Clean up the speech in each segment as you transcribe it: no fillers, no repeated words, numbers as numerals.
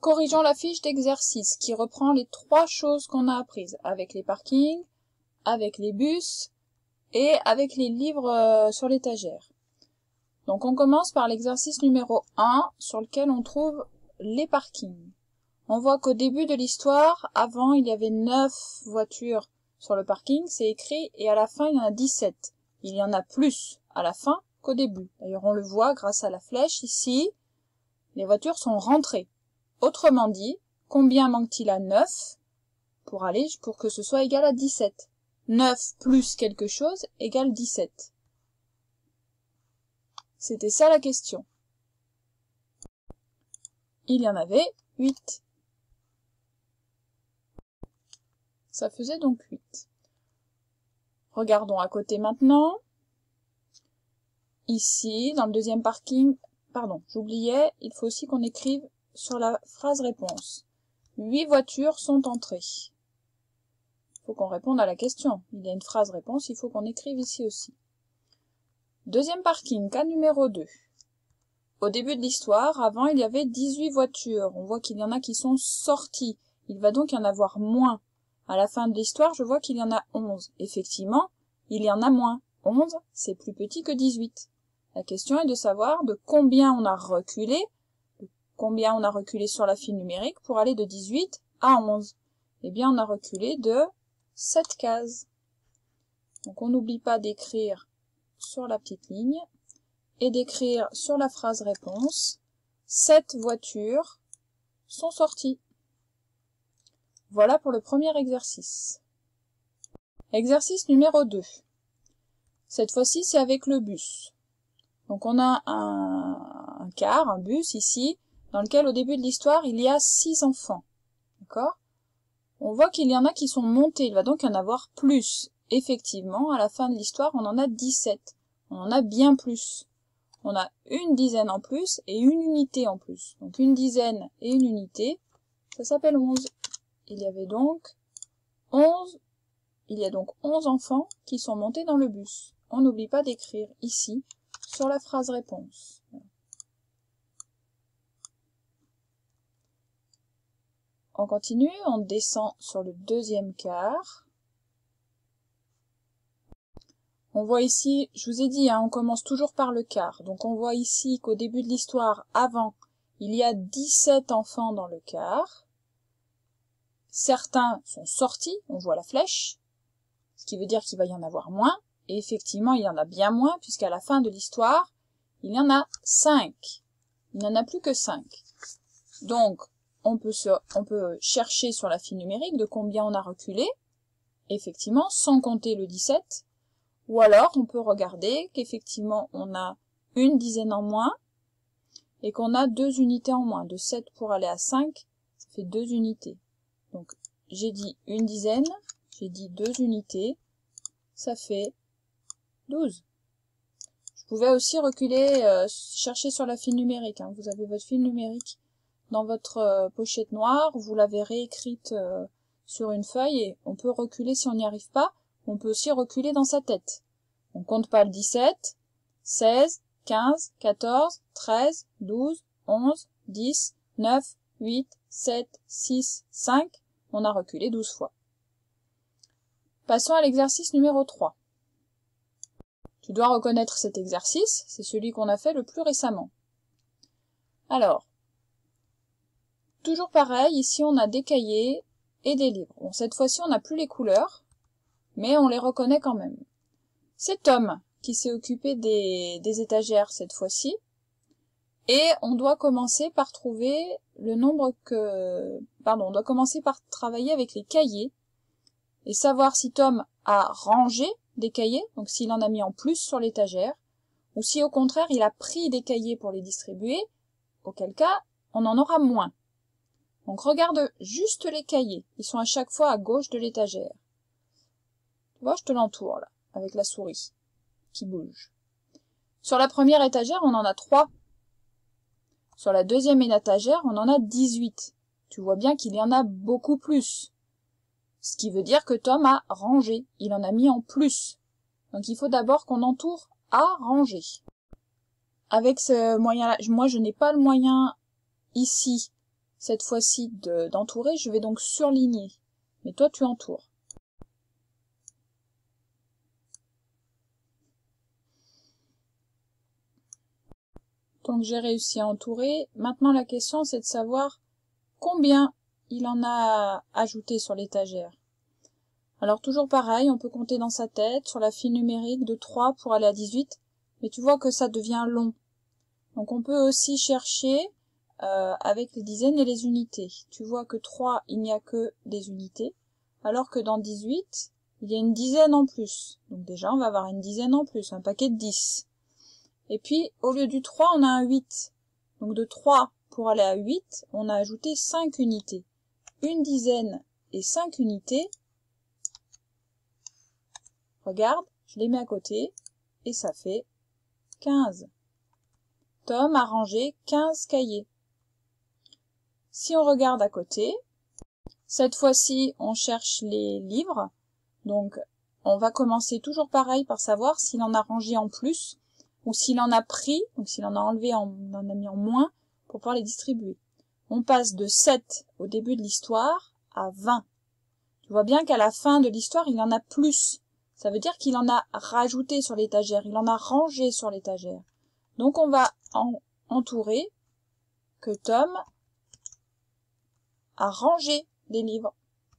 corrigeons la fiche d'exercice qui reprend les 3 choses qu'on a apprises avec les parkings, avec les bus et avec les livres sur l'étagère. Donc on commence par l'exercice numéro 1 sur lequel on trouve les parkings. On voit qu'au début de l'histoire, avant il y avait 9 voitures sur le parking, c'est écrit, et à la fin il y en a 17. Il y en a plus à la fin qu'au début. D'ailleurs on le voit grâce à la flèche ici, les voitures sont rentrées. Autrement dit, combien manque-t-il à 9 pour que ce soit égal à 17? 9 plus quelque chose égale 17. C'était ça la question. Il y en avait 8. Ça faisait donc 8. Regardons à côté maintenant. Ici, dans le deuxième parking, pardon, j'oubliais, il faut aussi qu'on écrive sur la phrase réponse. 8 voitures sont entrées. Il faut qu'on réponde à la question. Il y a une phrase réponse, il faut qu'on écrive ici aussi. Deuxième parking, cas numéro 2. Au début de l'histoire, avant, il y avait 18 voitures. On voit qu'il y en a qui sont sorties. Il va donc y en avoir moins. À la fin de l'histoire, je vois qu'il y en a 11. Effectivement, il y en a moins. 11, c'est plus petit que 18. La question est de savoir de combien on a reculé, sur la file numérique pour aller de 18 à 11. Eh bien, on a reculé de 7 cases. Donc, on n'oublie pas d'écrire sur la petite ligne et d'écrire sur la phrase réponse 7 voitures sont sorties. Voilà pour le premier exercice. Exercice numéro 2. Cette fois-ci, c'est avec le bus. Donc on a un car, un bus ici, dans lequel au début de l'histoire, il y a 6 enfants. D'accord? On voit qu'il y en a qui sont montés, il va donc y en avoir plus. Effectivement, à la fin de l'histoire, on en a 17. On en a bien plus. On a une dizaine en plus et une unité en plus. Donc une dizaine et une unité, ça s'appelle 11. Il y a donc 11 enfants qui sont montés dans le bus. On n'oublie pas d'écrire ici, sur la phrase réponse. On continue, on descend sur le deuxième quart. On voit ici, je vous ai dit, on commence toujours par le quart. Donc on voit ici qu'au début de l'histoire, avant, il y a 17 enfants dans le quart. Certains sont sortis, on voit la flèche, ce qui veut dire qu'il va y en avoir moins. Et effectivement, il y en a bien moins, puisqu'à la fin de l'histoire, il y en a 5. Il n'y en a plus que 5. Donc, on peut chercher sur la file numérique de combien on a reculé, effectivement, sans compter le 17. Ou alors, on peut regarder qu'effectivement, on a une dizaine en moins, et qu'on a 2 unités en moins. De 7 pour aller à 5, ça fait 2 unités. Donc, j'ai dit une dizaine, j'ai dit 2 unités, ça fait 12. Je pouvais aussi reculer, chercher sur la file numérique. Vous avez votre file numérique dans votre pochette noire, vous l'avez réécrite sur une feuille et on peut reculer si on n'y arrive pas. On peut aussi reculer dans sa tête. On compte pas le 17, 16, 15, 14, 13, 12, 11, 10, 9, 8, 7, 6, 5. On a reculé 12 fois. Passons à l'exercice numéro 3. Tu dois reconnaître cet exercice, c'est celui qu'on a fait le plus récemment. Alors, toujours pareil, ici on a des cahiers et des livres. Bon, cette fois-ci on n'a plus les couleurs, mais on les reconnaît quand même. C'est Tom qui s'est occupé des étagères cette fois-ci, et on doit commencer par trouver le nombre on doit commencer par travailler avec les cahiers, et savoir si Tom a rangé des cahiers, donc s'il en a mis en plus sur l'étagère, ou si au contraire il a pris des cahiers pour les distribuer, auquel cas on en aura moins. Donc regarde juste les cahiers, ils sont à chaque fois à gauche de l'étagère. Tu vois, je te l'entoure là, avec la souris qui bouge. Sur la première étagère, on en a 3. Sur la deuxième étagère, on en a 18. Tu vois bien qu'il y en a beaucoup plus. Ce qui veut dire que Tom a rangé, il en a mis en plus. Donc il faut d'abord qu'on entoure à ranger. Avec ce moyen-là, moi je n'ai pas le moyen ici, cette fois-ci d'entourer, je vais donc surligner. Mais toi, tu entoures. Donc j'ai réussi à entourer. Maintenant la question c'est de savoir combien il en a ajouté sur l'étagère. Alors toujours pareil, on peut compter dans sa tête sur la file numérique de 3 pour aller à 18, mais tu vois que ça devient long. Donc on peut aussi chercher avec les dizaines et les unités. Tu vois que 3, il n'y a que des unités, alors que dans 18, il y a une dizaine en plus. Donc déjà on va avoir une dizaine en plus, un paquet de 10. Et puis, au lieu du 3, on a un 8. Donc de 3 pour aller à 8, on a ajouté 5 unités. Une dizaine et 5 unités. Regarde, je les mets à côté, et ça fait 15. Tom a rangé 15 cahiers. Si on regarde à côté, cette fois-ci, on cherche les livres. Donc, on va commencer toujours pareil par savoir s'il en a rangé en plus, ou s'il en a pris, donc s'il en a enlevé, on en a mis en moins, pour pouvoir les distribuer. On passe de 7 au début de l'histoire à 20. Tu vois bien qu'à la fin de l'histoire, il en a plus. Ça veut dire qu'il en a rajouté sur l'étagère, il en a rangé sur l'étagère. Donc on va entourer que Tom a rangé des livres.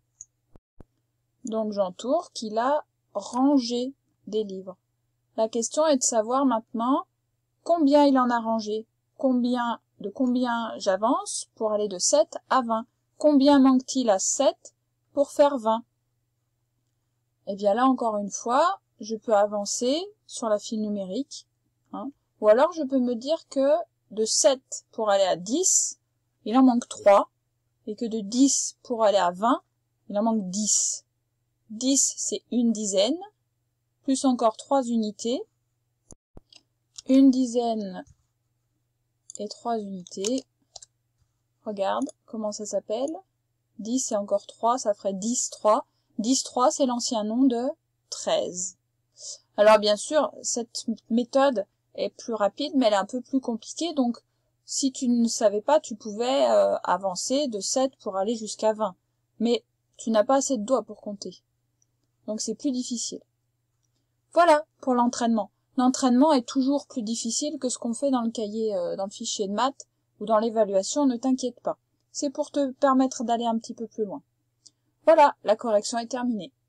Donc j'entoure qu'il a rangé des livres. La question est de savoir maintenant combien il en a rangé, combien j'avance pour aller de 7 à 20. Combien manque-t-il à 7 pour faire 20? Et bien là, encore une fois, je peux avancer sur la file numérique. Ou alors, je peux me dire que de 7 pour aller à 10, il en manque 3. Et que de 10 pour aller à 20, il en manque 10. 10, c'est une dizaine, plus encore 3 unités. Une dizaine et 3 unités. Regarde comment ça s'appelle. 10 et encore 3, ça ferait 10, 3. 10, 3, c'est l'ancien nom de 13. Alors bien sûr, cette méthode est plus rapide, mais elle est un peu plus compliquée. Donc, si tu ne savais pas, tu pouvais avancer de 7 pour aller jusqu'à 20. Mais tu n'as pas assez de doigts pour compter. Donc c'est plus difficile. Voilà pour l'entraînement. L'entraînement est toujours plus difficile que ce qu'on fait dans le cahier, dans le fichier de maths ou dans l'évaluation, ne t'inquiète pas. C'est pour te permettre d'aller un petit peu plus loin. Voilà, la correction est terminée.